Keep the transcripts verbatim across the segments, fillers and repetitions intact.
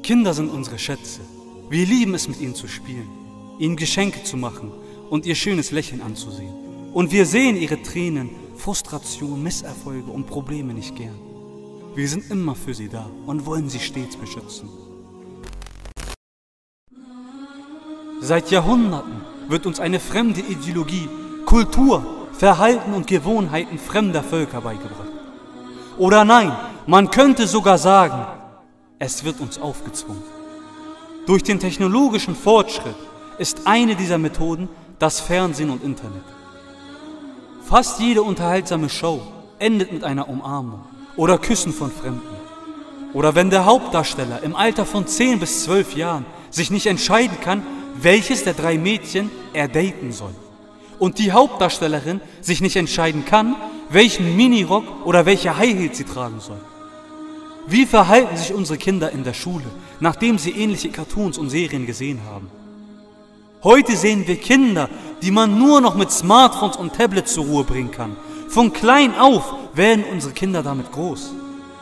Kinder sind unsere Schätze. Wir lieben es, mit ihnen zu spielen, ihnen Geschenke zu machen und ihr schönes Lächeln anzusehen. Und wir sehen ihre Tränen, Frustration, Misserfolge und Probleme nicht gern. Wir sind immer für sie da und wollen sie stets beschützen. Seit Jahrhunderten wird uns eine fremde Ideologie, Kultur, Verhalten und Gewohnheiten fremder Völker beigebracht. Oder nein, man könnte sogar sagen, es wird uns aufgezwungen. Durch den technologischen Fortschritt ist eine dieser Methoden das Fernsehen und Internet. Fast jede unterhaltsame Show endet mit einer Umarmung oder Küssen von Fremden. Oder wenn der Hauptdarsteller im Alter von zehn bis zwölf Jahren sich nicht entscheiden kann, welches der drei Mädchen er daten soll. Und die Hauptdarstellerin sich nicht entscheiden kann, welchen Minirock oder welche High Heels sie tragen soll. Wie verhalten sich unsere Kinder in der Schule, nachdem sie ähnliche Cartoons und Serien gesehen haben? Heute sehen wir Kinder, die man nur noch mit Smartphones und Tablets zur Ruhe bringen kann. Von klein auf werden unsere Kinder damit groß.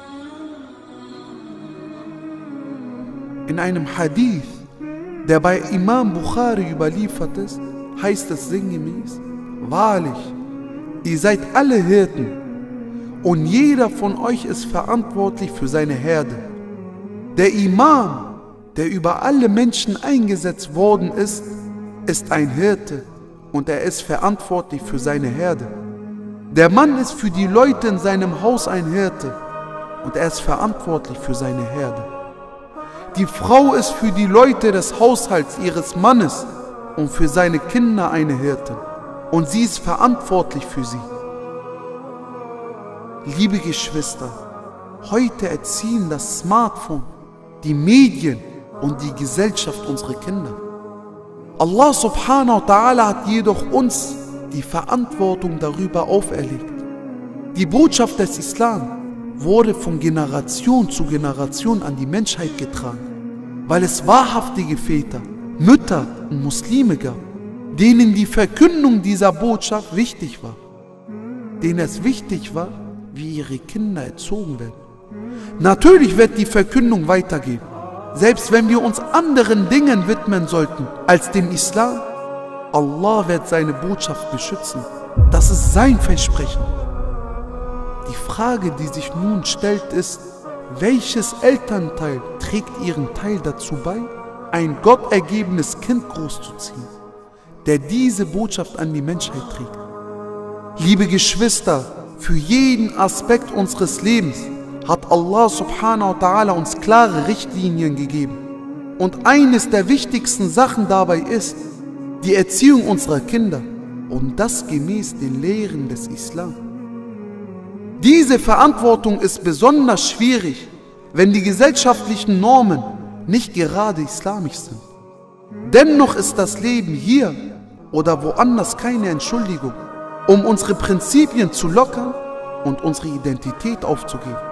In einem Hadith, der bei Imam Bukhari überliefert ist, heißt es sinngemäß: Wahrlich, ihr seid alle Hirten und jeder von euch ist verantwortlich für seine Herde. Der Imam, der über alle Menschen eingesetzt worden ist, ist ein Hirte und er ist verantwortlich für seine Herde. Der Mann ist für die Leute in seinem Haus ein Hirte und er ist verantwortlich für seine Herde. Die Frau ist für die Leute des Haushalts ihres Mannes und für seine Kinder eine Hirtin und sie ist verantwortlich für sie. Liebe Geschwister, heute erziehen das Smartphone, die Medien und die Gesellschaft unsere Kinder. Allah subhanahu wa ta'ala hat jedoch uns die Verantwortung darüber auferlegt. Die Botschaft des Islam wurde von Generation zu Generation an die Menschheit getragen, weil es wahrhaftige Väter, Mütter und Muslime gab, denen die Verkündung dieser Botschaft wichtig war, denen es wichtig war, wie ihre Kinder erzogen werden. Natürlich wird die Verkündung weitergehen, selbst wenn wir uns anderen Dingen widmen sollten als dem Islam. Allah wird seine Botschaft beschützen. Das ist sein Versprechen. Die Frage, die sich nun stellt, ist: Welches Elternteil trägt ihren Teil dazu bei, ein gottergebenes Kind großzuziehen, der diese Botschaft an die Menschheit trägt? Liebe Geschwister, für jeden Aspekt unseres Lebens hat Allah subhanahu wa ta'ala uns klare Richtlinien gegeben. Und eines der wichtigsten Sachen dabei ist die Erziehung unserer Kinder und das gemäß den Lehren des Islam. Diese Verantwortung ist besonders schwierig, wenn die gesellschaftlichen Normen nicht gerade islamisch sind. Dennoch ist das Leben hier oder woanders keine Entschuldigung, um unsere Prinzipien zu lockern und unsere Identität aufzugeben.